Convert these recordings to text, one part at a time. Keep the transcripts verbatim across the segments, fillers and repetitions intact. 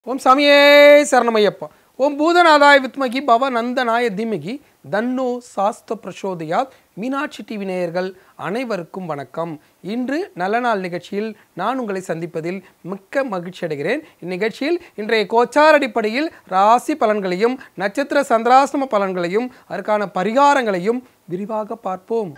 ओम सामिये शरणमय्यप्पा ओम भूतनाथाय विद्महि भवनंदनाय धीमहि தன்னோ சாஸ்த பிரசோதயாத் மீனாட்சி டிவி நேயர்கள் அனைவருக்கும் வணக்கம். இன்று நல்ல நாள் நிகழ்ச்சியில் நான் உங்களை சந்திப்பதில் மிக்க மகிழ்ச்சி அடைகிறேன். இந்நிகழ்ச்சியில் இன்றைய கோச்சார் அடிப்படையில் ராசி பலன்களையும் நட்சத்திர சந்திராசிரம பலன்களையும் அதற்கான பரிகாரங்களையும் விரிவாக பார்ப்போம்.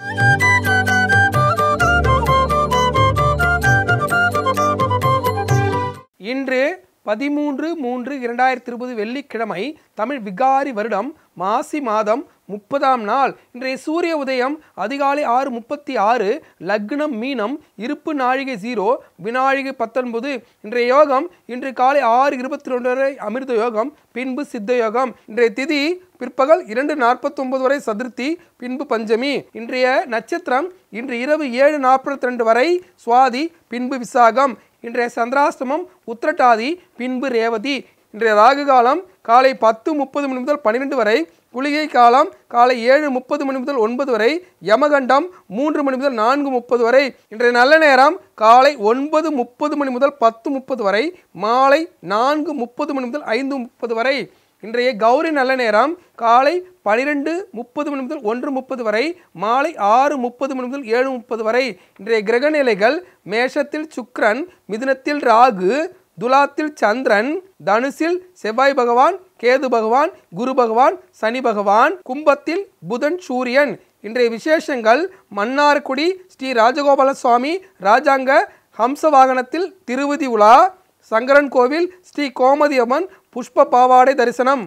இன்று பதிமூன்று மூன்று இரண்டாயிரத்தி இருபது வெள்ளிக்கிழமை தமிழ் விகாரி வருடம் மாசி மாதம் முப்பதாம் நாள். இன்றைய சூரிய உதயம் அதிகாலை ஆறு முப்பத்தி ஆறு, லக்னம் மீனம், இருப்பு நாழிகை ஜீரோ, வினாழிகை பத்தொன்பது. இன்றைய யோகம் இன்று காலை ஆறு இருபத்தி ரெண்டு வரை அமிர்த யோகம், பின்பு சித்த யோகம். இன்றைய திதி பிற்பகல் இரண்டு நாற்பத்தி ஒன்பது வரை சதுர்த்தி, பின்பு பஞ்சமி. இன்றைய நட்சத்திரம் இன்று இரவு ஏழு நாற்பத்தி ரெண்டு வரை சுவாதி, பின்பு விசாகம். இன்றைய சந்திராஷ்டமம் உத்திரட்டாதி, பின்பு ரேவதி. இன்றைய ராகு காலம் காலை பத்து முப்பது மணி முதல் பன்னிரெண்டு வரை, குளிகை காலம் காலை ஏழு முப்பது மணி முதல் ஒன்பது வரை, யமகண்டம் மூன்று மணி முதல் நான்கு முப்பது வரை. இன்றைய நல்ல நேரம் காலை ஒன்பது முப்பது மணி முதல் பத்து முப்பது வரை, மாலை நான்கு முப்பது மணி முதல் ஐந்து முப்பது வரை. இன்றைய கௌரி நல்ல நேரம் காலை பனிரெண்டு முப்பது மணி முதல் ஒன்று முப்பது வரை, மாலை ஆறு முப்பது மணி முதல் ஏழு முப்பது வரை. இன்றைய கிரக நிலைகள் மேஷத்தில் சுக்கிரன், மிதுனத்தில் ராகு, துலாத்தில் சந்திரன், தனுசில் செவ்வாய் பகவான், கேது பகவான், குரு பகவான், சனி பகவான், கும்பத்தில் புதன் சூரியன். இன்றைய விசேஷங்கள் மன்னார்குடி ஸ்ரீ ராஜகோபால சுவாமி ராஜாங்க ஹம்ச வாகனத்தில் திருவதி உலா, சங்கரன் கோவில் ஸ்ரீ கோமதி அம்மன் புஷ்ப பாவாடை தரிசனம்.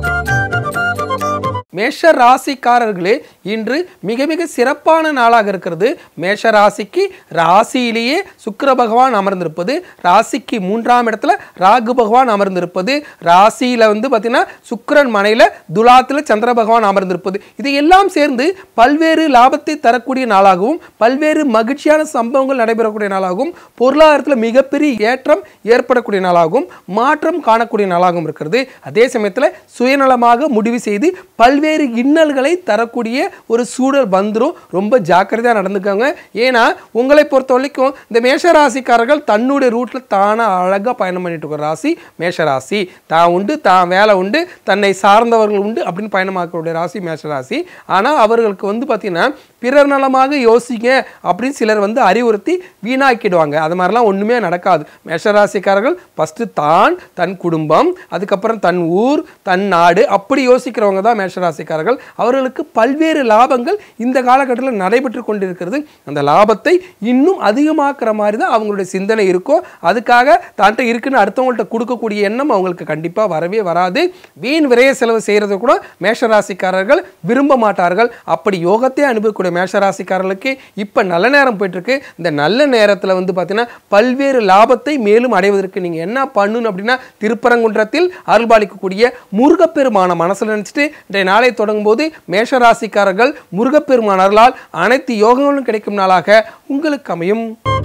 மேஷ ராசிக்காரர்களே, இன்று மிக மிக சிறப்பான நாளாக இருக்கிறது. மேஷ ராசிக்கு ராசியிலேயே சுக்கிர பகவான் அமர்ந்திருப்பது, ராசிக்கு மூன்றாம் இடத்துல ராகு பகவான் அமர்ந்திருப்பது, ராசியில வந்து பார்த்தீங்கன்னா சுக்கிரன் மனையில துலாத்தில் சந்திர பகவான் அமர்ந்திருப்பது, இது எல்லாம் சேர்ந்து பல்வேறு லாபத்தை தரக்கூடிய நாளாகவும் பல்வேறு மகிழ்ச்சியான சம்பவங்கள் நடைபெறக்கூடிய நாளாகவும் பொருளாதாரத்தில் மிகப்பெரிய ஏற்றம் ஏற்படக்கூடிய நாளாகவும் மாற்றம் காணக்கூடிய நாளாகவும் இருக்கிறது. அதே சமயத்தில் சுயநலமாக முடிவு செய்து பல்வேறு இன்னல்களை தரக்கூடிய ஒரு சூழல் வந்துடும். ரொம்ப ஜாக்கிரதையாக நடந்துக்காங்க. ஏன்னா உங்களை பொறுத்த வரைக்கும் இந்த மேஷராசிக்காரர்கள் தன்னுடைய ரூட்ல தானே அழகாக பயணம் பண்ணிட்டு இருக்கிற ராசி மேஷராசி. தான் உண்டு, தான் வேலை உண்டு, தன்னை சார்ந்தவர்கள் உண்டு அப்படின்னு பயணமாக்கக்கூடிய ராசி மேஷராசி. ஆனால் அவர்களுக்கு வந்து பார்த்தீங்கன்னா பிறர் நலமாக யோசிங்க அப்படின்னு சிலர் வந்து அறிவுறுத்தி வீணாக்கிடுவாங்க. அது மாதிரிலாம் ஒன்றுமே நடக்காது. மேஷராசிக்காரர்கள் ஃபஸ்ட்டு தான், தன் குடும்பம், அதுக்கப்புறம் தன் ஊர், தன் நாடு, அப்படி யோசிக்கிறவங்க தான் மேஷராசிக்காரர்கள். அவர்களுக்கு பல்வேறு லாபங்கள் இந்த காலகட்டத்தில் நடைபெற்று கொண்டிருக்கிறது. அந்த லாபத்தை இன்னும் அதிகமாக்குற மாதிரி தான் அவங்களுடைய சிந்தனை இருக்கும். அதுக்காக தான்ட்ட இருக்குன்னு அடுத்தவங்கள்ட்ட கொடுக்கக்கூடிய எண்ணம் அவங்களுக்கு கண்டிப்பாக வரவே வராது. வீண் விரைய செலவு செய்கிறது கூட மேஷராசிக்காரர்கள் விரும்ப மாட்டார்கள். அப்படி யோகத்தை அனுபவிக்கூடிய மேஷராசிக்காரர்களுக்கு இப்ப நல்ல நேரம் போயிட்டு இருக்கு. இந்த நல்ல நேரத்தில் வந்து பார்த்தீங்கன்னா பல்வேறு லாபத்தை மேலும் அடைவதற்கு நீங்க என்ன பண்ணணும் அப்படின்னா, திருப்பரங்குன்றத்தில் அருள்பாலிக்கக்கூடிய முருகப்பெருமான மனசுல நினைச்சிட்டு இன்றைய நாளை தொடங்கும் போது மேஷராசிக்காரர்கள் முருகப்பெருமான அருளால் அனைத்து யோகங்களும் கிடைக்கும் நாளாக உங்களுக்கு அமையும்.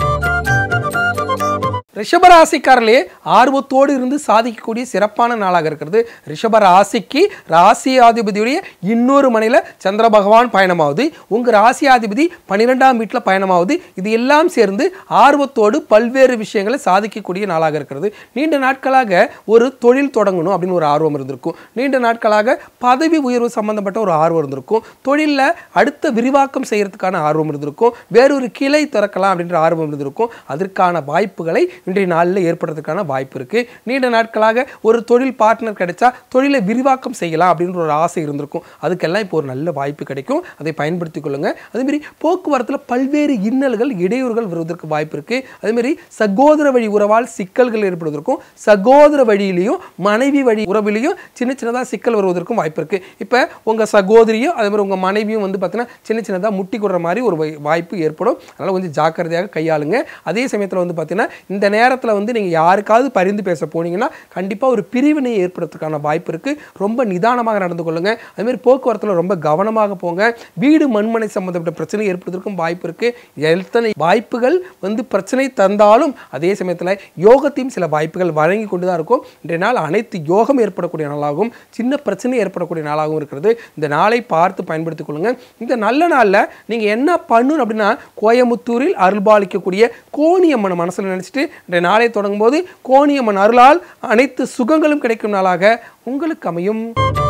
ரிஷபராசிக்காரர்களே, ஆர்வத்தோடு இருந்து சாதிக்கக்கூடிய சிறப்பான நாளாக இருக்கிறது. ரிஷபராசிக்கு ராசியாதிபதியுடைய இன்னொரு மனையில சந்திர பகவான் பயணமாவது, உங்க ராசியாதிபதி பன்னிரெண்டாம் வீட்டில் பயணமாவது, இது எல்லாம் சேர்ந்து ஆர்வத்தோடு பல்வேறு விஷயங்களை சாதிக்கக்கூடிய நாளாக இருக்கிறது. நீண்ட நாட்களாக ஒரு தொழில் தொடங்கணும் அப்படின்னு ஒரு ஆர்வம் இருந்திருக்கும். நீண்ட நாட்களாக பதவி உயர்வு சம்பந்தப்பட்ட ஒரு ஆர்வம் இருந்திருக்கும். தொழிலில் அடுத்த விரிவாக்கம் செய்யறதுக்கான ஆர்வம் இருந்திருக்கும். வேறொரு கிளை திறக்கலாம் அப்படின்ற ஆர்வம் இருந்திருக்கும். அதற்கான வாய்ப்புகளை இன்றைய நாளில் ஏற்படுறதுக்கான வாய்ப்பு இருக்கு. நீண்ட நாட்களாக ஒரு தொழில் பார்ட்னர் கிடைச்சா தொழிலை விரிவாக்கம் செய்யலாம் அப்படின்ற ஒரு ஆசை இருந்திருக்கும். அதுக்கெல்லாம் இப்போ ஒரு நல்ல வாய்ப்பு கிடைக்கும். அதை பயன்படுத்திக் கொள்ளுங்க. அதேமாதிரி போக்குவரத்தில் பல்வேறு இன்னல்கள் இடையூறுகள் வருவதற்கு வாய்ப்பு இருக்கு. அதேமாதிரி சகோதர வழி உறவால் சிக்கல்கள் ஏற்படுவதற்கும், சகோதர வழியிலையும் மனைவி வழி உறவிலையும் சின்ன சின்னதாக சிக்கல் வருவதற்கும் வாய்ப்பு இருக்கு. இப்போ உங்க சகோதரியும் அதே மாதிரி உங்க மனைவியும் வந்து பார்த்தீங்கன்னா சின்ன சின்னதாக முட்டி கொடுற மாதிரி ஒரு வாய்ப்பு ஏற்படும். அதனால கொஞ்சம் ஜாக்கிரதையாக கையாளுங்க. அதே சமயத்தில் வந்து பார்த்தீங்கன்னா இந்த நேரத்தில் வந்து நீங்கள் யாருக்காவது பரிந்து பேச போனீங்கன்னா கண்டிப்பாக ஒரு பிரிவினை ஏற்படுறதுக்கான வாய்ப்பு இருக்குது. ரொம்ப நிதானமாக நடந்து கொள்ளுங்கள். அதுமாதிரி போக்குவரத்தில் ரொம்ப கவனமாக போங்க. வீடு மண்மனை சம்மந்தப்பட்ட பிரச்சனை ஏற்படுறதுக்கும் வாய்ப்பு இருக்குது. எத்தனை வாய்ப்புகள் வந்து பிரச்சனை தந்தாலும் அதே சமயத்தில் யோகத்தையும் சில வாய்ப்புகள் வழங்கி கொண்டு தான் இருக்கும். இன்றைய நாள் அனைத்து யோகம் ஏற்படக்கூடிய நாளாகவும் சின்ன பிரச்சனை ஏற்படக்கூடிய நாளாகவும் இருக்கிறது. இந்த நாளை பார்த்து பயன்படுத்திக் கொள்ளுங்கள். இந்த நல்ல நாளில் நீங்கள் என்ன பண்ணணும் அப்படின்னா, கோயமுத்தூரில் அருள்பாலிக்கக்கூடிய கோணியம்மனை மனசில் நினச்சிட்டு இன்றைய நாளை தொடங்கும் போது கோணியம்மன் அருளால் அனைத்து சுகங்களும் கிடைக்கும் நாளாக உங்களுக்கு அமையும்.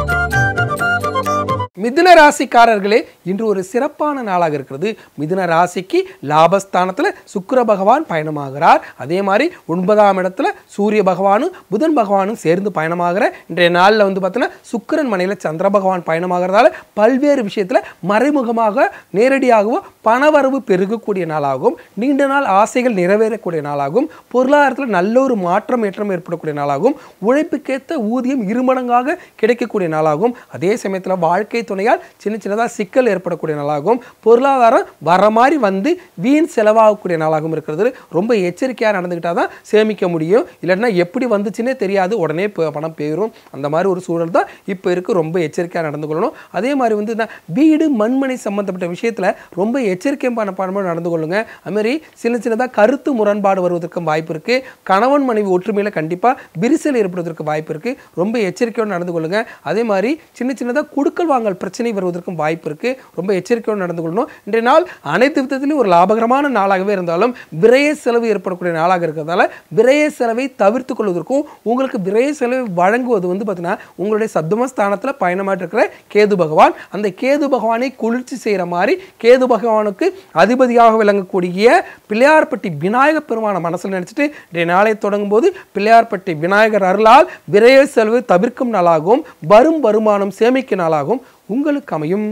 மிதுன ராசிக்காரர்களே, இன்று ஒரு சிறப்பான நாளாக இருக்கிறது. மிதுன ராசிக்கு லாபஸ்தானத்தில் சுக்கிர பகவான் பயணமாகிறார். அதே மாதிரி ஒன்பதாம் இடத்துல சூரிய பகவானும் புதன் பகவானும் சேர்ந்து பயணமாகிற இன்றைய நாளில் வந்து பார்த்தீங்கன்னா சுக்கிரன் மனையில் சந்திர பகவான் பயணமாகிறதால பல்வேறு விஷயத்தில் மறைமுகமாக நேரடியாகவோ பணவரவு பெருகக்கூடிய நாளாகும், நீண்ட நாள் ஆசைகள் நிறைவேறக்கூடிய நாளாகும், பொருளாதாரத்தில் நல்ல ஒரு மாற்றம் ஏற்றம் ஏற்படக்கூடிய நாளாகும், உழைப்புக்கேற்ற ஊதியம் இருமடங்காக கிடைக்கக்கூடிய நாளாகும். அதே சமயத்தில் வாழ்க்கை துணையால் சின்ன சின்னதாக சிக்கல் ஏற்படக்கூடிய நாளாகும், பொருளாதாரம் வர மாதிரி வந்து வீண் செலவாகக்கூடிய நாளாகவும் இருக்கிறது. ரொம்ப எச்சரிக்கையாக நடந்துக்கிட்டால் தான் சேமிக்க முடியும், இல்லைன்னா எப்படி வந்துச்சுன்னே தெரியாது, உடனே பணம் போயிடும். அந்த மாதிரி ஒரு சூழல் தான் இப்போ இருக்குது. ரொம்ப எச்சரிக்கையாக நடந்து கொள்ளணும். அதே மாதிரி வந்து வீடு மண்மனை சம்பந்தப்பட்ட விஷயத்தில் ரொம்ப எச்சரிக்கை பண்ண நடந்து கொள்ளுங்க. அதுமாதிரி சின்ன சின்னதாக கருத்து முரண்பாடு வருவதற்கும் வாய்ப்பு இருக்குது. கணவன் மனைவி ஒற்றுமையில் கண்டிப்பாக விரிசல் ஏற்படுவதற்கு வாய்ப்பு இருக்குது. ரொம்ப எச்சரிக்கையோடு நடந்து கொள்ளுங்க. அதே மாதிரி சின்ன சின்னதாக குடுக்கல் வாங்கல் பிரச்சனை வருவதற்கும் வாய்ப்பு இருக்குது. ரொம்ப எச்சரிக்கையோடு நடந்து கொள்ளணும். இன்றைய நாள் அனைத்து விதத்திலும் ஒரு லாபகரமான நாளாகவே இருந்தாலும் விரைய செலவு ஏற்படக்கூடிய நாளாக இருக்கிறதால விரைய செலவை தவிர்த்து கொள்வதற்கும் உங்களுக்கு விரைய செலவை வழங்குவது வந்து பார்த்தீங்கன்னா உங்களுடைய சப்தமஸ்தானத்தில் பயணமாட்டு இருக்கிற கேது பகவான். அந்த கேது பகவானை குளிர்ச்சி செய்கிற மாதிரி கேது பகவானுக்கு அதிபதியாக விளங்கக்கூடிய பிள்ளையார்பட்டி விநாயகர் பெருமான மனசில் நினைச்சிட்டு இன்றைய நாளை தொடங்கும் போது பிள்ளையார்பட்டி விநாயகர் அருளால் விரைய செலவு தவிர்க்கும் நாளாகவும் வரும் வருமானம் சேமிக்கும் நாளாகவும் உங்களுக்கு அமையும்.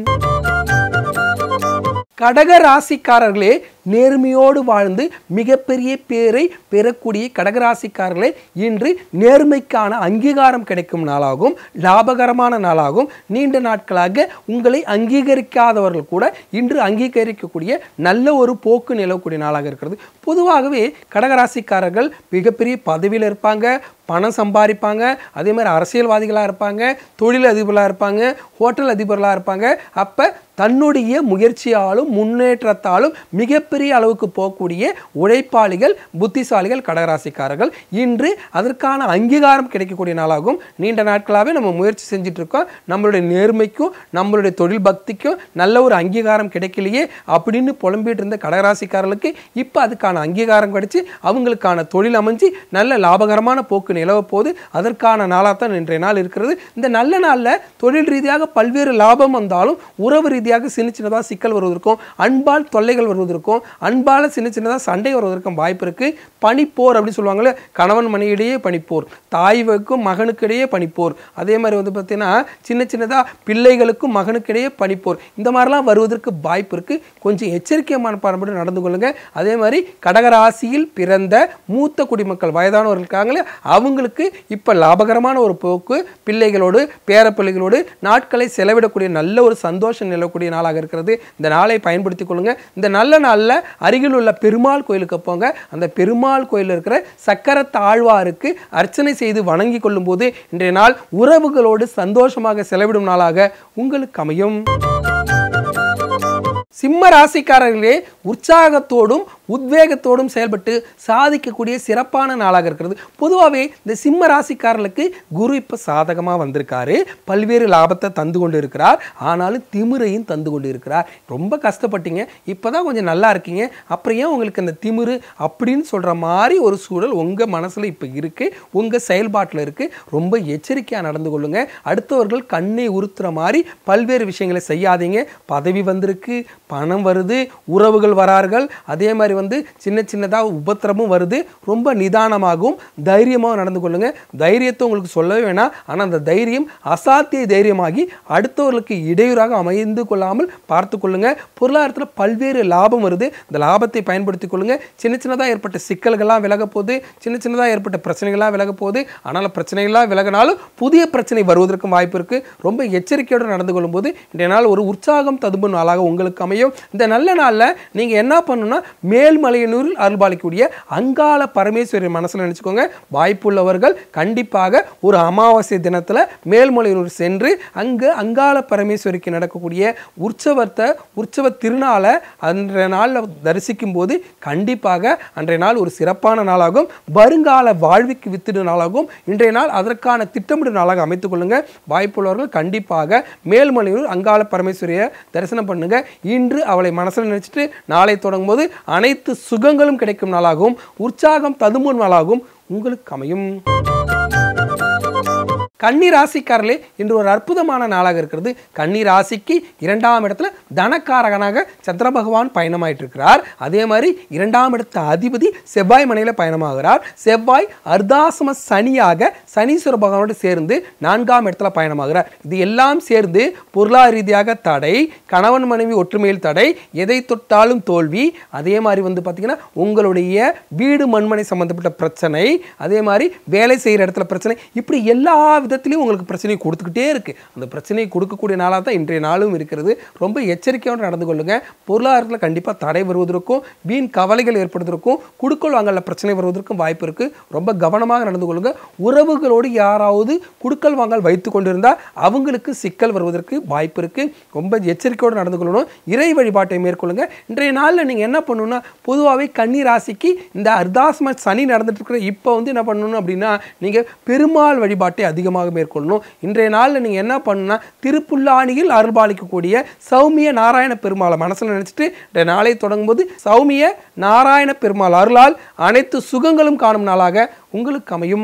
கடக ராசிக்காரர்களே, நேர்மையோடு வாழ்ந்து மிகப்பெரிய பேரை பெறக்கூடிய கடகராசிக்காரர்களே, இன்று நேர்மைக்கான அங்கீகாரம் கிடைக்கும் நாளாகும், லாபகரமான நாளாகும். நீண்ட நாட்களாக உங்களை அங்கீகரிக்காதவர்கள் கூட இன்று அங்கீகரிக்கக்கூடிய நல்ல ஒரு போக்கு நிலவக்கூடிய நாளாக இருக்கிறது. பொதுவாகவே கடகராசிக்காரர்கள் மிகப்பெரிய பதவியில் இருப்பாங்க, பணம் சம்பாதிப்பாங்க, அதே மாதிரி அரசியல்வாதிகளாக இருப்பாங்க, தொழில் அதிபர்களாக இருப்பாங்க, ஹோட்டல் அதிபர்களாக இருப்பாங்க. அப்போ தன்னுடைய முயற்சியாலும் முன்னேற்றத்தாலும் மிகப்பெரிய அளவுக்கு போகக்கூடிய உழைப்பாளிகள் புத்திசாலிகள் கடகராசிக்காரர்கள். இன்று அதற்கான அங்கீகாரம் கிடைக்கக்கூடிய நாளாகும். நீண்ட நாட்களாகவே நம்ம முயற்சி செஞ்சுட்டு இருக்கோம், நம்மளுடைய நேர்மைக்கும் நம்மளுடைய தொழில் பக்திக்கும் நல்ல ஒரு அங்கீகாரம் கிடைக்கலையே அப்படின்னு புலம்பிட்டு இருந்த கடகராசிக்காரர்களுக்கு இப்போ அதுக்கான அங்கீகாரம் கிடைச்சி அவங்களுக்கான தொழில் அமைஞ்சு நல்ல லாபகரமான போக்கு நிலவ போது அதற்கான நாளாக தான் இன்றைய நாள் இருக்கிறது. இந்த நல்ல நாளில் தொழில் ரீதியாக பல்வேறு லாபம் வந்தாலும் உறவு ரீதியாக சின்ன சின்னதாக சிக்கல் வருவதற்கும் அன்பால் தொல்லைகள் வருவதற்கும் அன்பால் சின்ன சின்னதாக சண்டை வருவதற்கும் வாய்ப்பு இருக்குது. பனிப்போர் அப்படின்னு சொல்லுவாங்களே, கணவன் மனைவியிடையே பனிப்போர், தாய்வுக்கும் மகனுக்கிடையே பனிப்போர், அதே மாதிரி வந்து பார்த்தீங்கன்னா சின்ன சின்னதாக பிள்ளைகளுக்கும் மகனுக்கிடையே பனிப்போர், இந்த மாதிரிலாம் வருவதற்கு வாய்ப்பு இருக்குது. கொஞ்சம் எச்சரிக்கையான பாரம்பரிய நடந்து கொள்ளுங்க. அதே மாதிரி கடகராசியில் பிறந்த மூத்த குடிமக்கள் வயதானவர்கள் இருக்காங்களே, அவங்களுக்கு இப்போ லாபகரமான ஒரு போக்கு, பிள்ளைகளோடு பேர பிள்ளைகளோடு நாட்களை செலவிடக்கூடிய நல்ல ஒரு சந்தோஷம் நிலவக்கூடிய நாளாக இருக்கிறது. இந்த நாளை பயன்படுத்திக் கொள்ளுங்க. இந்த நல்ல நாளில் அருகில் உள்ள பெருமாள் கோயிலுக்கு போங்க. அந்த பெருமாள் கோயிலில் இருக்கிற சக்கர தாழ்வாருக்கு அர்ச்சனை செய்து வணங்கி கொள்ளும் போது இன்றைய நாள் உறவுகளோடு சந்தோஷமாக செலவிடும் நாளாக உங்களுக்கு அமையும். சிம்ம ராசிக்காரர்களே, உற்சாகத்தோடும் உத்வேகத்தோடும் செயல்பட்டு சாதிக்கக்கூடிய சிறப்பான நாளாக இருக்கிறது. பொதுவாகவே இந்த சிம்ம ராசிக்காரர்களுக்கு குரு இப்போ சாதகமாக வந்திருக்காரு, பல்வேறு லாபத்தை தந்து கொண்டு இருக்கிறார், ஆனாலும் திமிரையும் தந்து கொண்டு இருக்கிறார். ரொம்ப கஷ்டப்பட்டீங்க, இப்போ தான் கொஞ்சம் நல்லா இருக்கீங்க, அப்புறம் ஏன் உங்களுக்கு அந்த திமிரு அப்படின்னு சொல்கிற மாதிரி ஒரு சூழல் உங்கள் மனசில் இப்போ இருக்குது, உங்கள் செயல்பாட்டில் இருக்குது. ரொம்ப எச்சரிக்கையாக நடந்து கொள்ளுங்க. அடுத்தவர்கள் கண்ணை உறுத்துற மாதிரி பல்வேறு விஷயங்களை செய்யாதீங்க. பதவி வந்திருக்கு, பணம் வருது, உறவுகள் வரார்கள், அதே மாதிரி வந்து சின்ன சின்னதாக உபத்திரமும் வருது. ரொம்ப நிதானமாகவும் தைரியமாகவும் நடந்து கொள்ளுங்க. தைரியத்தை உங்களுக்கு சொல்லவே வேணாம், ஆனால் அந்த தைரியம் அசாத்திய தைரியமாகி அடுத்தவர்களுக்கு இடையூறாக அமைந்து கொள்ளாமல் பார்த்து கொள்ளுங்க. பொருளாதாரத்தில் பல்வேறு லாபம் வருது, இந்த லாபத்தை பயன்படுத்தி கொள்ளுங்க. சின்ன சின்னதாக ஏற்பட்ட சிக்கல்கள்லாம் விலக போகுது, சின்ன சின்னதாக ஏற்பட்ட பிரச்சனைகள்லாம் விலக போகுது. ஆனால் பிரச்சனைகள்லாம் விலகினாலும் புதிய பிரச்சனை வருவதற்கும் வாய்ப்பு இருக்குது. ரொம்ப எச்சரிக்கையோடு நடந்து கொள்ளும்போது இன்றைய நாள் ஒரு உற்சாகம் ததும்பும் நாளாக உங்களுக்கு அமையும். இந்த நல்ல நாளில் நீங்கள் என்ன பண்ணணும்னா மேல்மலையனூரில் அருள்பாலிக்கூடிய அங்காள பரமேஸ்வரி மனசில் நினச்சிக்கோங்க. வாய்ப்புள்ளவர்கள் கண்டிப்பாக ஒரு அமாவாசை தினத்தில் மேல்மலையனூர் சென்று அங்கு அங்காள பரமேஸ்வரிக்கு நடக்கக்கூடிய உற்சவத்தை உற்சவ திருநாளை அன்றைய நாளில் தரிசிக்கும் போது கண்டிப்பாக அன்றைய நாள் ஒரு சிறப்பான நாளாகும், வருங்கால வாழ்விக்கு வித்திடும் நாளாகும். இன்றைய நாள் அதற்கான திட்டமிடும் நாளாக அமைத்துக் கொள்ளுங்க. வாய்ப்புள்ளவர்கள் கண்டிப்பாக மேல்மலையனூர் அங்காள பரமேஸ்வரியை தரிசனம் பண்ணுங்க. இன்று அவளை மனசில் நினைச்சிட்டு நாளை தொடங்கும் போது அனைத்து அனைத்து சுகங்களும் கிடைக்கும் நாளாகவும் உற்சாகம் ததும்பும் நாளாகவும் உங்களுக்கு அமையும். கன்னி ராசிக்காரர்களே, இன்று ஒரு அற்புதமான நாளாக இருக்கிறது. கன்னி ராசிக்கு இரண்டாம் இடத்துல தனக்காரகனாக சந்திர பகவான் பயணமாயிட்டு இருக்கிறார். அதே மாதிரி இரண்டாம் இடத்த அதிபதி செவ்வாய் மனையில் பயணமாகிறார். செவ்வாய் அர்த்தாசம சனியாக சனீஸ்வர பகவானோடு சேர்ந்து நான்காம் இடத்துல பயணமாகிறார். இது எல்லாம் சேர்ந்து பொருளாதார ரீதியாக தடை, கணவன் மனைவி ஒற்றுமையில் தடை, எதை தொட்டாலும் தோல்வி, அதே மாதிரி வந்து பார்த்தீங்கன்னா உங்களுடைய வீடு மண்மனை சம்பந்தப்பட்ட பிரச்சனை, அதே மாதிரி வேலை செய்கிற இடத்துல பிரச்சனை, இப்படி எல்லா விதத்திலையும் உங்களுக்கு பிரச்சனையை கொடுத்துக்கிட்டே இருக்கு. அந்த பிரச்சனையை கொடுக்கக்கூடிய நாளாக தான் இன்றைய நாளும் இருக்கிறது. ரொம்ப எச்சரிக்கையோடு நடந்து கொள்ளுங்க. பொருளாதாரத்தில் கண்டிப்பாக தடை வருவதற்கும் வீண் கவலைகள் ஏற்படுவதற்கும் குடுக்கல் வாங்கல பிரச்சனை வருவதற்கும் வாய்ப்பு இருக்கு. ரொம்ப கவனமாக நடந்து கொள்ளுங்க. உறவுகளோடு யாராவது குடுக்கல் வாங்கல் வைத்து கொண்டிருந்தால் அவங்களுக்கு சிக்கல் வருவதற்கு வாய்ப்பு இருக்கு. ரொம்ப எச்சரிக்கையோடு நடந்து கொள்ளணும். இறை வழிபாட்டை மேற்கொள்ளுங்க. இன்றைய நாளில் நீங்கள் என்ன பண்ணணும்னா, பொதுவாகவே கன்னி ராசிக்கு இந்த அர்த்தாசம சனி நடந்துட்டு இருக்கிற இப்போ வந்து என்ன பண்ணணும் அப்படின்னா, நீங்கள் பெருமாள் வழிபாட்டை அதிகமாக மேற்கொள்ளணும். இன்றைய நாளில் நீங்கள் என்ன பண்ணணும்னா, திருப்புல்லானியில் அருள்பாலிக்கக்கூடிய சௌமிய நாராயண பெருமாளை மனசில் நினைச்சிட்டு இந்த நாளை தொடங்கும் போது சௌமிய நாராயண பெருமாள் அருளால் அனைத்து சுகங்களும் காணும் நாளாக உங்களுக்கு அமையும்.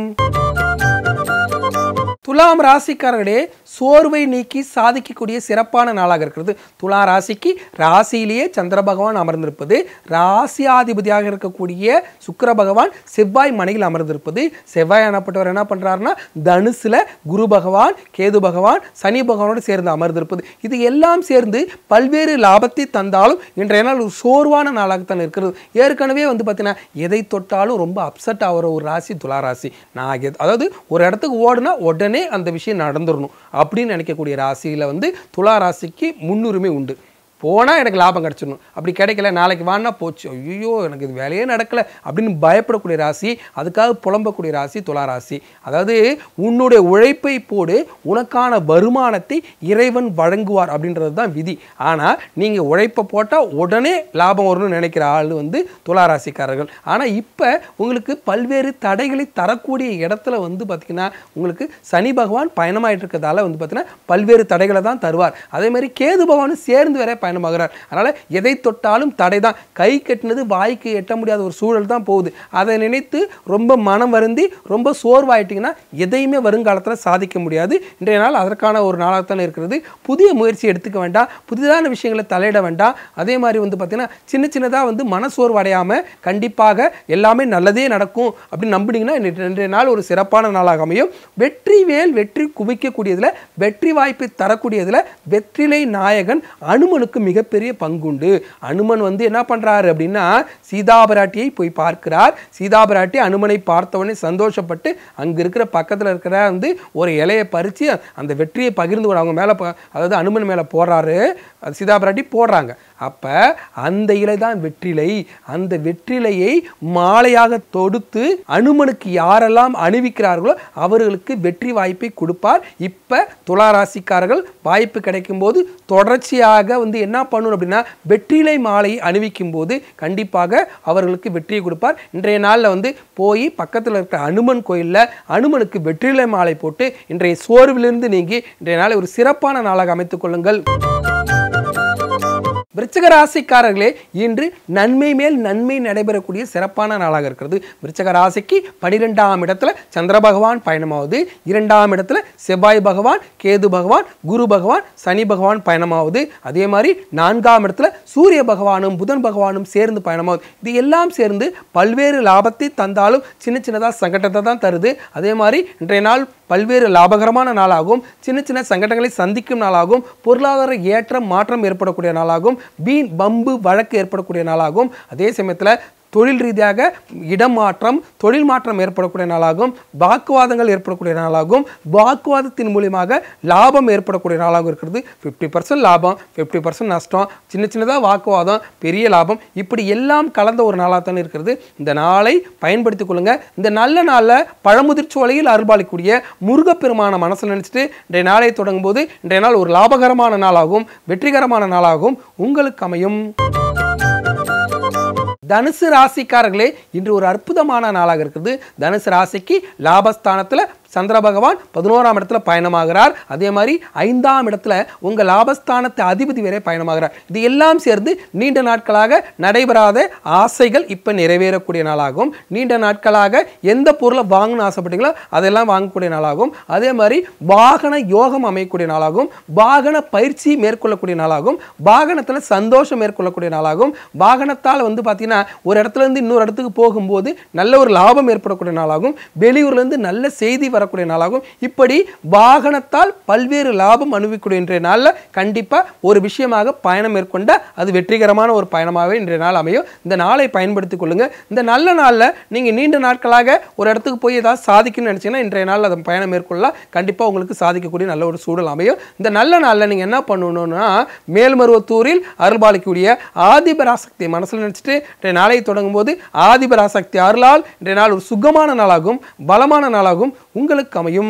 துலாம் ராசிக்காரர்களே, சோர்வை நீக்கி சாதிக்கக்கூடிய சிறப்பான நாளாக இருக்கிறது. துலா ராசிக்கு ராசியிலேயே சந்திர பகவான் அமர்ந்திருப்பது, ராசியாதிபதியாக இருக்கக்கூடிய சுக்கிர பகவான் செவ்வாய் மனையில் அமர்ந்திருப்பது, செவ்வாய் எனப்பட்டவர் என்ன பண்றாருன்னா தனுசுல குரு பகவான், கேது பகவான், சனி பகவானோடு சேர்ந்து அமர்ந்திருப்பது, இது எல்லாம் சேர்ந்து பல்வேறு லாபத்தை தந்தாலும் இன்றைய நாள் ஒரு சோர்வான நாளாகத்தான் இருக்கிறது. ஏற்கனவே வந்து பார்த்தீங்கன்னா எதை தொட்டாலும் ரொம்ப அப்செட் ஆகிற ஒரு ராசி துலா ராசி. நான் அதாவது ஒரு இடத்துக்கு ஓடுனா உடனே அந்த விஷயம் நடந்துடணும் அப்படின்னு நினைக்கக்கூடிய ராசியில வந்து துலா ராசிக்கு முன்னுரிமை உண்டு. போனால் எனக்கு லாபம் கிடச்சிடணும், அப்படி கிடைக்கல நாளைக்கு வாங்கினா போச்சு, ஐயோ எனக்கு இது வேலையே நடக்கலை அப்படின்னு பயப்படக்கூடிய ராசி, அதுக்காக புலம்பக்கூடிய ராசி துலா ராசி. அதாவது உன்னுடைய உழைப்பை போடு, உனக்கான வருமானத்தை இறைவன் வழங்குவார் அப்படின்றது தான் விதி. ஆனால் நீங்கள் உழைப்பை போட்டால் உடனே லாபம் வரும்னு நினைக்கிற ஆள் வந்து துலா ராசிக்காரர்கள். ஆனால் இப்போ உங்களுக்கு பல்வேறு தடைகளை தரக்கூடிய இடத்துல வந்து பார்த்திங்கன்னா உங்களுக்கு சனி பகவான் பயணமாயிட்டு இருக்கிறதால வந்து பார்த்தீங்கன்னா பல்வேறு தடைகளை தான் தருவார். அதே மாதிரி கேது பகவானும் சேர்ந்து வர பயணமாகிறார். அதனால எதை தொட்டாலும் தடை தான். கை கட்டினது வாய்க்கு எட்ட முடியாத ஒரு சூழல் தான் போகுது. அதை நினைத்து ரொம்ப மனம் வருந்தி ரொம்ப சோர்வாயிட்டீங்கன்னா எதையுமே வருங்காலத்தில் சாதிக்க முடியாது. இன்றைய நாள் அதற்கான ஒரு நாளாகத்தான் இருக்கிறது. புதிய முயற்சி எடுத்துக்க வேண்டாம், புதிதான விஷயங்களை தலையிட வேண்டாம். அதே மாதிரி வந்து பார்த்தீங்கன்னா சின்ன சின்னதாக வந்து மனசோர்வு அடையாமல் கண்டிப்பாக எல்லாமே நல்லதே நடக்கும் அப்படின்னு நம்பினீங்கன்னா இன்றைய நாள் ஒரு சிறப்பான நாளாக அமையும். வெற்றி வேல் வெற்றி குவிக்கக்கூடியதில், வெற்றி வாய்ப்பை தரக்கூடியதில் வெற்றிலை நாயகன் அனுமனுக்கு மிகப்பெரிய பங்குண்டு. அனுமன் வந்து என்ன பண்றாரு அப்படின்னா சீதாபிராட்டியை போய் பார்க்கிறார். சீதாபிராட்டி அனுமனை பார்த்தவொடனே சந்தோஷப்பட்டு அங்க இருக்கிற பக்கத்துல இருக்கிற வந்து ஒரு இலையை பறிச்சு அந்த வெற்றியை பகிர்ந்து அவங்க மேல, அதாவது அனுமன் மேல போடுறாரு. அது சீதாபிராட்டி போடுறாங்க. அப்ப அந்த இலை தான் வெற்றிலை. அந்த வெற்றிலையை மாலையாக தொடுத்து அனுமனுக்கு யாரெல்லாம் அணிவிக்கிறார்களோ அவர்களுக்கு வெற்றி வாய்ப்பை கொடுப்பார். இப்ப துலா ராசிக்காரர்கள் வாய்ப்பு கிடைக்கும் போது தொடர்ச்சியாக வந்து என்ன பண்ணணும் அப்படின்னா வெற்றிலை மாலையை அணிவிக்கும் போது கண்டிப்பாக அவர்களுக்கு வெற்றியை கொடுப்பார். இன்றைய நாளில் வந்து போய் பக்கத்தில் இருக்கிற அனுமன் கோயிலில் அனுமனுக்கு வெற்றிலை மாலை போட்டு இன்றைய சோர்விலிருந்து நீங்கி இன்றைய நாளை ஒரு சிறப்பான நாளாக அமைத்துக் கொள்ளுங்கள். விருச்சிக ராசிக்காரர்களே, இன்று நன்மை மேல் நன்மை நடைபெறக்கூடிய சிறப்பான நாளாக இருக்கிறது. விருச்சிக ராசிக்கு பனிரெண்டாம் இடத்துல சந்திர பகவான் பயணமாவது, இரண்டாம் இடத்துல செவ்வாய் பகவான், கேது பகவான், குரு பகவான், சனி பகவான் பயணமாவது, அதே மாதிரி நான்காம் இடத்துல சூரிய பகவானும் புதன் பகவானும் சேர்ந்து பயணமாவது. இது எல்லாம் சேர்ந்து பல்வேறு லாபத்தை தந்தாலும் சின்ன சின்னதாக சங்கடத்தை தான் தருது. அதே மாதிரி இன்றைய நாள் பல்வேறு லாபகரமான நாளாகும், சின்ன சின்ன சங்கடங்களை சந்திக்கும் நாளாகும், பொருளாதார ஏற்றம் மாற்றம் ஏற்படக்கூடிய நாளாகும், வீண் பம்பு வழக்கு ஏற்படக்கூடிய நாளாகும். அதே சமயத்தில் தொழில் ரீதியாக இடம் மாற்றம், தொழில் மாற்றம் ஏற்படக்கூடிய நாளாகும், வாக்குவாதங்கள் ஏற்படக்கூடிய நாளாகும், வாக்குவாதத்தின் மூலியமாக லாபம் ஏற்படக்கூடிய நாளாகவும் இருக்கிறது. ஃபிஃப்டி பர்சன்ட் லாபம், ஃபிஃப்டி பர்சன்ட் நஷ்டம், சின்ன சின்னதாக வாக்குவாதம், பெரிய லாபம், இப்படி எல்லாம் கலந்த ஒரு நாளாக தான் இருக்கிறது. இந்த நாளை பயன்படுத்திக் கொள்ளுங்க. இந்த நல்ல நாளில் பழமுதிர்ச்சோலையில் அருள்பாலிக்கூடிய முருகப்பெருமான மனசில் நினைச்சிட்டு இன்றைய நாளை தொடங்கும் போது இன்றைய நாள் ஒரு லாபகரமான நாளாகவும் வெற்றிகரமான நாளாகவும் உங்களுக்கு அமையும். தனுசு ராசிக்காரர்களே, இன்று ஒரு அற்புதமான நாளாக இருக்கிறது. தனுசு ராசிக்கு லாபஸ்தானத்தில் சந்திர பகவான் பதினோராம் இடத்துல பயணமாகிறார். அதே மாதிரி ஐந்தாம் இடத்துல உங்க லாபஸ்தானத்தை அதிபதி வரை பயணமாகிறார். இது எல்லாம் சேர்ந்து நீண்ட நாட்களாக நடைபெறாத ஆசைகள் இப்ப நிறைவேறக்கூடிய நாளாகும். நீண்ட நாட்களாக எந்த பொருளை வாங்கணும்னு ஆசைப்பட்டீங்களோ அதெல்லாம் வாங்கக்கூடிய நாளாகும். அதே மாதிரி வாகன யோகம் அமையக்கூடிய நாளாகும். வாகன பயிற்சி மேற்கொள்ளக்கூடிய நாளாகும். வாகனத்துல சந்தோஷம் மேற்கொள்ளக்கூடிய நாளாகும். வாகனத்தால் வந்து பாத்தீங்கன்னா ஒரு இடத்துல இருந்து இன்னொரு இடத்துக்கு போகும்போது நல்ல ஒரு லாபம் ஏற்படக்கூடிய நாளாகும். வெளியூர்ல இருந்து நல்ல செய்தி வரக்கூடிய நாளாகும். இப்படி வாகனத்தால் பல்வேறு லாபம் அனுபவிக்கூடிய இன்றைய நாள்ல கண்டிப்பா ஒரு விஷயமாக பயணம் மேற்கொண்ட அது வெற்றிகரமான ஒரு பயணமாகவே இன்றைய நாள் அமையும். இந்த நாளை பயன்படுத்திக் கொள்ளுங்க. இந்த நல்ல நாள்ல நீங்க நீண்ட நாட்களாக ஒரு இடத்துக்கு போய் ஏதாவது சாதிக்கணும்னு நினைச்சீங்கன்னா இன்றைய நாள் அதை பயணம் மேற்கொள்ளலாம். கண்டிப்பா உங்களுக்கு சாதிக்கக்கூடிய நல்ல ஒரு சூழல் அமையும். இந்த நல்ல நாள்ல நீங்க என்ன பண்ணணும்னா மேல்மருவத்தூரில் அருள்பாலிக்கக்கூடிய ஆதிபராசக்தி மனசுல நினைச்சிட்டு இன்றைய நாளை தொடங்கும் போது ஆதிபராசக்தி அருளால் இன்றைய நாள் ஒரு சுகமான நாளாகும், பலமான நாளாகும் உங்களுக்கு அமையும்.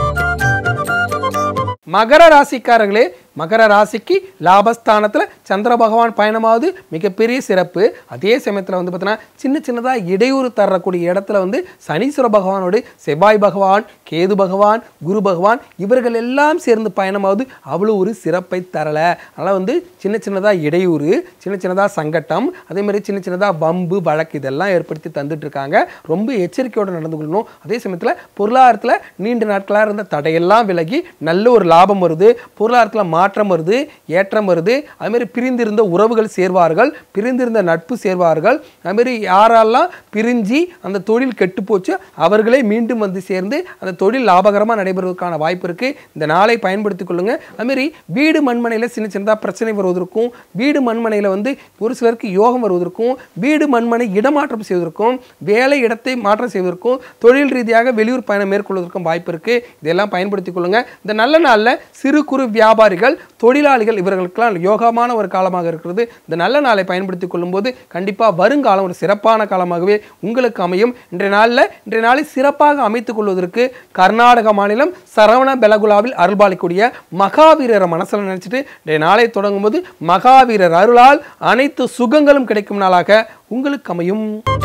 மகர ராசிக்காரர்களே, மகர ராசிக்கு லாபஸ்தானத்தில் சந்திர பகவான் பயணமாவது மிகப்பெரிய சிறப்பு. அதே சமயத்தில் வந்து பார்த்தீங்கன்னா சின்ன சின்னதாக இடையூறு தரக்கூடிய இடத்துல வந்து சனீஸ்வர பகவானோடு செவ்வாய் பகவான், கேது பகவான், குரு பகவான் இவர்கள் எல்லாம் சேர்ந்து பயணமாவது அவ்வளோ ஒரு சிறப்பை தரலை. அதனால் வந்து சின்ன சின்னதாக இடையூறு, சின்ன சின்னதாக சங்கட்டம், அதே மாதிரி சின்ன சின்னதாக வம்பு வழக்கு இதெல்லாம் ஏற்படுத்தி தந்துட்டு இருக்காங்க. ரொம்ப எச்சரிக்கையோடு நடந்து கொள்ளணும். அதே சமயத்தில் பொருளாதாரத்தில் நீண்ட நாட்களாக இருந்த தடையெல்லாம் விலகி நல்ல ஒரு லாபம் வருது. பொருளாதாரத்தில் மாற்றம் வருது, ஏற்றம் வருது. அதுமாரி பிரிந்திருந்த உறவுகள் சேர்வார்கள், பிரிந்திருந்த நட்பு சேர்வார்கள். அதுமாரி யாரெல்லாம் பிரிஞ்சு அந்த தொழில் கெட்டு போச்சு அவர்களே மீண்டும் வந்து சேர்ந்து அந்த தொழில் லாபகரமாக நடைபெறுவதற்கான வாய்ப்பு இருக்குது. இந்த நாளை பயன்படுத்திக் கொள்ளுங்க. அதுமாரி வீடு மண்மனையில் சின்ன சின்னதாக பிரச்சனை வருவதற்கும், வீடு மண்மனையில் வந்து ஒரு சிலருக்கு யோகம் வருவதற்கும், வீடு மண்மனை இடமாற்றம் செய்வதற்கும், வேலை இடத்தை மாற்றம் செய்வதற்கும், தொழில் ரீதியாக வெளியூர் பயணம் மேற்கொள்வதற்கும் வாய்ப்பு இருக்குது. இதெல்லாம் பயன்படுத்திக் கொள்ளுங்க. இந்த நல்ல நாளில் சிறு குறு வியாபாரிகள், தொழிலாளிகள் இவர்களுக்கெல்லாம் யோகமான ஒரு காலமாக இருக்கிறது. இந்த நல்ல நாளை பயன்படுத்திக் கொள்ளும் போது கண்டிப்பாக வருங்காலம் ஒரு சிறப்பான காலமாகவே உங்களுக்கு அமையும். இன்றைய நாளில் இன்றைய நாளை சிறப்பாக அமைத்துக் கொள்வதற்கு கர்நாடக மாநிலம் சரவண பெலகுலாவில் அருள்பாலிக்கூடிய மகாவீரரை மனசில் நினைச்சிட்டு இன்றைய நாளை தொடங்கும் போது மகாவீரர் அருளால் அனைத்து சுகங்களும் கிடைக்கும் நாளாக உங்களுக்கு அமையும்.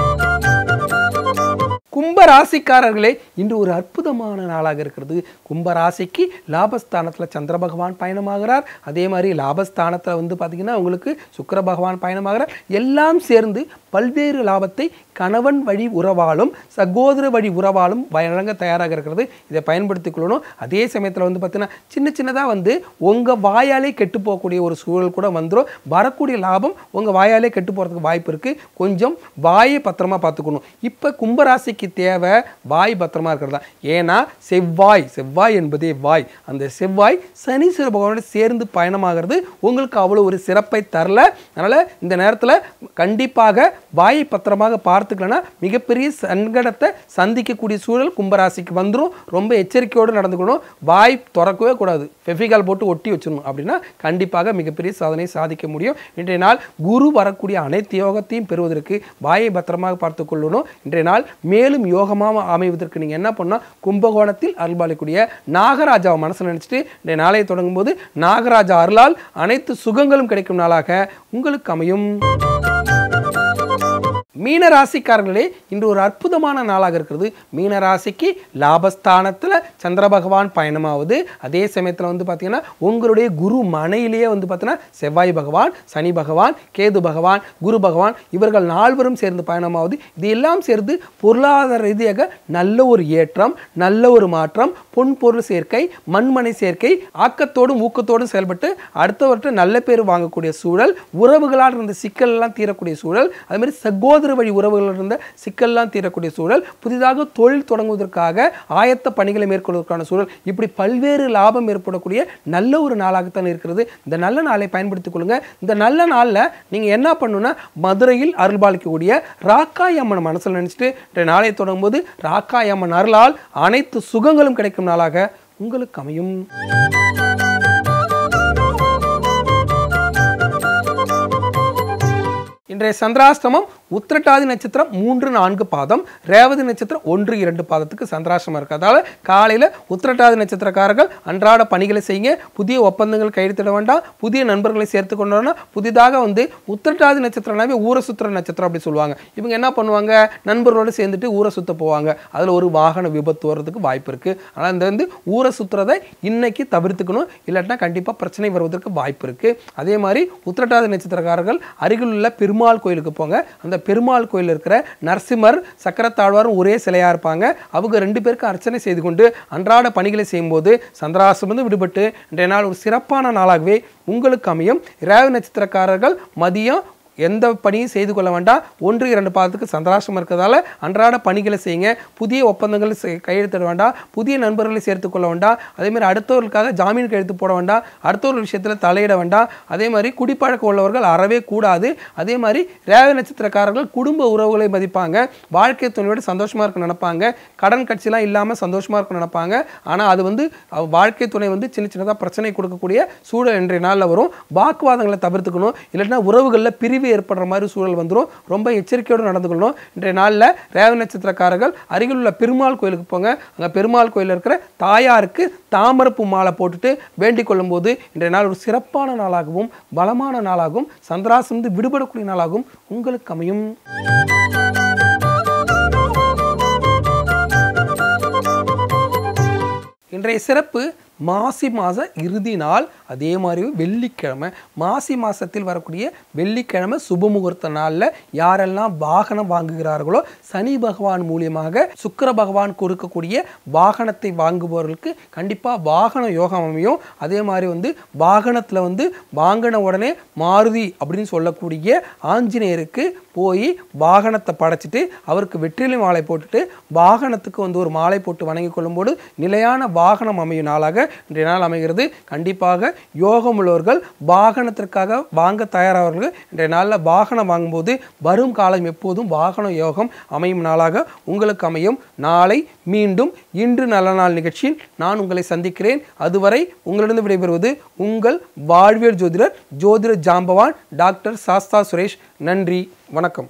கும்ப ராசிக்காரர்களே, இன்று ஒரு அற்புதமான நாளாக இருக்கிறது. கும்ப ராசிக்கு லாபஸ்தானத்தில் சந்திர பகவான் பயணமாகிறார். அதே மாதிரி லாபஸ்தானத்தில் வந்து பார்த்தீங்கன்னா உங்களுக்கு சுக்கிர பகவான் பயணமாகிறார். எல்லாம் சேர்ந்து பல்வேறு லாபத்தை கணவன் வழி உறவாலும் சகோதர வழி உறவாலும் வழங்க தயாராக இருக்கிறது. இதை பயன்படுத்திக் கொள்ளணும். அதே சமயத்தில் வந்து பார்த்தீங்கன்னா சின்ன சின்னதாக வந்து உங்கள் வாயாலே கெட்டு போகக்கூடிய ஒரு சூழல் கூட வந்துடும். வரக்கூடிய லாபம் உங்கள் வாயாலே கெட்டு போகிறதுக்கு வாய்ப்பு இருக்குது. கொஞ்சம் வாயை பத்திரமா பார்த்துக்கணும். இப்போ கும்பராசிக்கு தேவை வாய் பத்திரமா இருக்கிறது தான். ஏன்னா செவ்வாய் செவ்வாய் என்பதே வாய். அந்த செவ்வாய் சனீஸ்வர பகவானோட சேர்ந்து பயணமாகிறது உங்களுக்கு அவ்வளோ ஒரு சிறப்பை தரல. அதனால் இந்த நேரத்தில் கண்டிப்பாக வாயை பத்திரமாக பார்த்துக்கலன்னா மிகப்பெரிய சங்கடத்தை சந்திக்கக்கூடிய சூழல் கும்பராசிக்கு வந்துடும். ரொம்ப எச்சரிக்கையோடு நடந்துக்கணும். வாய் திறக்கவே கூடாது. ஃபெவிகால் போட்டு ஒட்டி வச்சிடணும். அப்படின்னா கண்டிப்பாக மிகப்பெரிய சாதனை சாதிக்க முடியும். இன்றைய நாள் குரு வரக்கூடிய அனைத்து யோகத்தையும் பெறுவதற்கு வாயை பத்திரமாக பார்த்து கொள்ளணும். இன்றைய நாள் மேலும் யோகமாக அமைவதற்கு நீங்கள் என்ன பண்ணால் கும்பகோணத்தில் அருள்பாலிக்கூடிய நாகராஜாவை மனசில் நினச்சிட்டு இன்றைய நாளை தொடங்கும் போது நாகராஜா அருளால் அனைத்து சுகங்களும் கிடைக்கும் நாளாக உங்களுக்கு அமையும். மீன ராசிக்காரர்களே, இன்று ஒரு அற்புதமான நாளாக இருக்கிறது. மீன ராசிக்கு லாபஸ்தானத்தில் சந்திர பகவான் பயணமாவது. அதே சமயத்தில் வந்து பார்த்தீங்கன்னா உங்களுடைய குரு மனையிலேயே வந்து பார்த்தீங்கன்னா செவ்வாய் பகவான், சனி பகவான், கேது பகவான், குரு பகவான் இவர்கள் நால்வரும் சேர்ந்து பயணமாவது. இது எல்லாம் சேர்ந்து பொருளாதார ரீதியாக நல்ல ஒரு ஏற்றம், நல்ல ஒரு மாற்றம், பொன் பொருள் சேர்க்கை, மண்மனை சேர்க்கை, ஆக்கத்தோடும் ஊக்கத்தோடும் செயல்பட்டு அடுத்தவற்றை நல்ல பேர் வாங்கக்கூடிய சூழல், உறவுகளால் இருந்த சிக்கல் எல்லாம் தீரக்கூடிய சூழல், அதே மாதிரி சகோதர வழி உறவுகள் இருந்த சிக்கல்லாம் தீரக்கூடிய சூழல், புதிதாக தொழில் தொடங்குவதற்காக ஆயத்த பணிகளை மேற்கொள்வதற்கான சூழல், இப்படி பல்வேறு லாபம் ஏற்படக்கூடிய நல்ல ஒரு நாளாகத்தான் இருக்கிறது. இந்த நல்ல நாளை பயன்படுத்திக் கொள்ளுங்க. இந்த நல்ல நாளில் நீங்க என்ன பண்ணணும்னா மதுரையில் அருள்பாலிக்கக்கூடிய ராக்காய் அம்மன் மனசில் நினைச்சிட்டு இன்றைய நாளை தொடங்கும் போது ராக்காய் அம்மன் அருளால் அனைத்து சுகங்களும் கிடைக்கும் நாளாக உங்களுக்கு அமையும். இன்றைய சந்திராஷ்டமம் உத்திரட்டாதி நட்சத்திரம் மூன்று நான்கு பாதம், ரேவதி நட்சத்திரம் ஒன்று இரண்டு பாதத்துக்கு சந்திராசிரமம் இருக்கு. அதால காலையில் உத்திரட்டாதி நட்சத்திரக்காரர்கள் அன்றாட பணிகளை செய்யுங்க. புதிய ஒப்பந்தங்கள் கையெழுத்திட வேண்டாம். புதிய நண்பர்களை சேர்த்து கொண்டு வரணும். புதிதாக வந்து உத்திரட்டாதி நட்சத்திரம்னாவே ஊரை சுற்றுற நட்சத்திரம் அப்படி சொல்லுவாங்க. இவங்க என்ன பண்ணுவாங்க, நண்பர்களோடு சேர்ந்துட்டு ஊரை சுற்ற போவாங்க. அதில் ஒரு வாகன விபத்து வர்றதுக்கு வாய்ப்பு இருக்குது. ஆனால் இந்த வந்து ஊரை சுற்றுறதை இன்னைக்கு தவிர்த்துக்கணும், இல்லாட்டினா கண்டிப்பாக பிரச்சனை வருவதற்கு வாய்ப்பு இருக்குது. அதே மாதிரி உத்திரட்டாதி நட்சத்திரக்காரர்கள் அருகில் உள்ள பெருமாள் கோயிலுக்கு போங்க. அந்த பெருமாள் கோயில் இருக்கிற நரசிம்மர் சக்கரத்தாழ்வாரும் ஒரே சிலையாக இருப்பாங்க. அவங்க ரெண்டு பேருக்கு அர்ச்சனை செய்து கொண்டு அன்றாட பணிகளை செய்யும்போது சந்திராசிரமம் விடுபட்டு இன்றைய நாள் ஒரு சிறப்பான நாளாகவே உங்களுக்கு அமையும். ரேவதி நட்சத்திரக்காரர்கள் மதியம் எந்த பணியும் செய்து கொள்ள வேண்டாம். ஒன்று இரண்டு பாதத்துக்கு சந்திராசிரமம் இருக்கிறதால அன்றாட பணிகளை செய்யுங்க. புதிய ஒப்பந்தங்கள் கையெழுத்திட வேண்டாம். புதிய நண்பர்களை சேர்த்து கொள்ள வேண்டாம். அதேமாதிரி அடுத்தவர்களுக்காக ஜாமீன் கையெழுத்து போட வேண்டாம். அடுத்தவர்கள் விஷயத்தில் தலையிட வேண்டாம். அதே மாதிரி குடிப்பழக்கம் உள்ளவர்கள் அறவே கூடாது. அதே மாதிரி ரேவதி நட்சத்திரக்காரர்கள் குடும்ப உறவுகளை மதிப்பாங்க. வாழ்க்கை துணையோடு சந்தோஷமாக இருக்க நினைப்பாங்க. கடன் கட்சிலாம் இல்லாமல் சந்தோஷமாக இருக்க நினைப்பாங்க. ஆனால் அது வந்து வாழ்க்கை துணை வந்து சின்ன சின்னதாக பிரச்சனை கொடுக்கக்கூடிய சூழல் இன்றைய நாளில் வரும். வாக்குவாதங்களை தவிர்த்துக்கணும், இல்லைன்னா உறவுகளில் பிரிவு ஏற்படுற மாதிரி சூழல் வந்துடும். ரொம்ப எச்சரிக்கையோடு நடந்து கொள்ளணும். இன்றைய நாளில் ரேவதி நட்சத்திரக்காரர்கள் அருகில் உள்ள பெருமாள் கோயிலுக்கு போங்க. அங்கே பெருமாள் கோயிலில் இருக்கிற தாயாருக்கு தாமரப்பூ மாலை போட்டுட்டு வேண்டிக் கொள்ளும் போது இன்றைய நாள் ஒரு சிறப்பான நாளாகவும் பலமான நாளாகவும் சந்திராசிரமம் விடுபடக்கூடிய நாளாகவும் உங்களுக்கு அமையும். இன்றைய சிறப்பு மாசி மாத இறுதி நாள். அதே மாதிரி வெள்ளிக்கிழமை, மாசி மாதத்தில் வரக்கூடிய வெள்ளிக்கிழமை சுபமுகூர்த்த நாளில் யாரெல்லாம் வாகனம் வாங்குகிறார்களோ சனி பகவான் மூலியமாக சுக்கிர பகவான் கொடுக்கக்கூடிய வாகனத்தை வாங்குபவர்களுக்கு கண்டிப்பாக வாகன யோகம் அமையும். அதே மாதிரி வந்து வாகனத்தில் வந்து வாங்கின உடனே மாருதி அப்படின்னு சொல்லக்கூடிய ஆஞ்சநேயருக்கு போய் வாகனத்தை படைச்சிட்டு அவருக்கு வெற்றிலை மாலை போட்டுட்டு வாகனத்துக்கு வந்து ஒரு மாலை போட்டு வணங்கி கொள்ளும்போது நிலையான வாகனம் அமையும் நாளாக இன்றைய நாள் அமைகிறது. கண்டிப்பாக யோகம் உள்ளவர்கள் வாகனத்திற்காக வாங்க தயாரானவர்கள் இன்றைய நாளில் வாகனம் வாங்கும்போது வரும் காலம் எப்போதும் வாகன யோகம் அமையும் நாளாக உங்களுக்கு அமையும். நாளை மீண்டும் இன்று நல்ல நாள் நிகழ்ச்சியில் நான் உங்களை சந்திக்கிறேன். அதுவரை உங்களிடம் விடைபெறுவது உங்கள் வாழ்வியல் ஜோதிடர் ஜோதிட ஜாம்பவான் டாக்டர் சாஸ்தா சுரேஷ். நன்றி, வணக்கம்.